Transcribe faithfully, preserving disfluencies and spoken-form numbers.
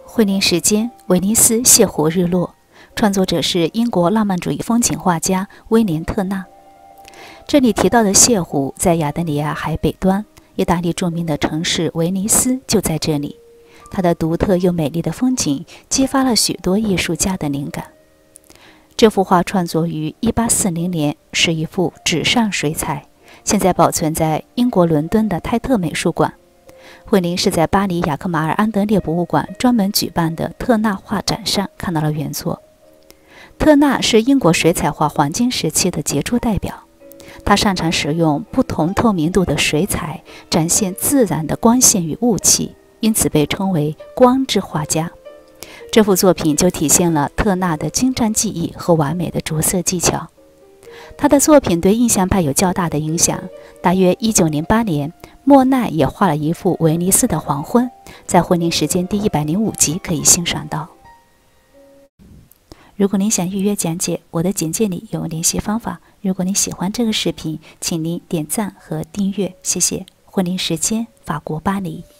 惠宁时间，威尼斯泻湖日落，创作者是英国浪漫主义风景画家威廉·特纳。这里提到的泻湖在亚得里亚海北端，意大利著名的城市威尼斯就在这里。它的独特又美丽的风景激发了许多艺术家的灵感。这幅画创作于一八四零年，是一幅纸上水彩，现在保存在英国伦敦的泰特美术馆。惠宁是在巴黎雅克马尔安德烈博物馆专门举办的特纳画展上看到了原作。特纳是英国水彩画黄金时期的杰出代表，他擅长使用不同透明度的水彩，展现自然的光线与雾气，因此被称为光之画家。这幅作品就体现了特纳的精湛技艺和完美的着色技巧。他的作品对印象派有较大的影响。大约一九零八年，莫奈也画了一幅威尼斯的黄昏，在惠宁时间第一百零五集可以欣赏到。如果您想预约讲解，我的简介里有联系方法。如果您喜欢这个视频，请您点赞和订阅，谢谢。惠宁时间，法国巴黎。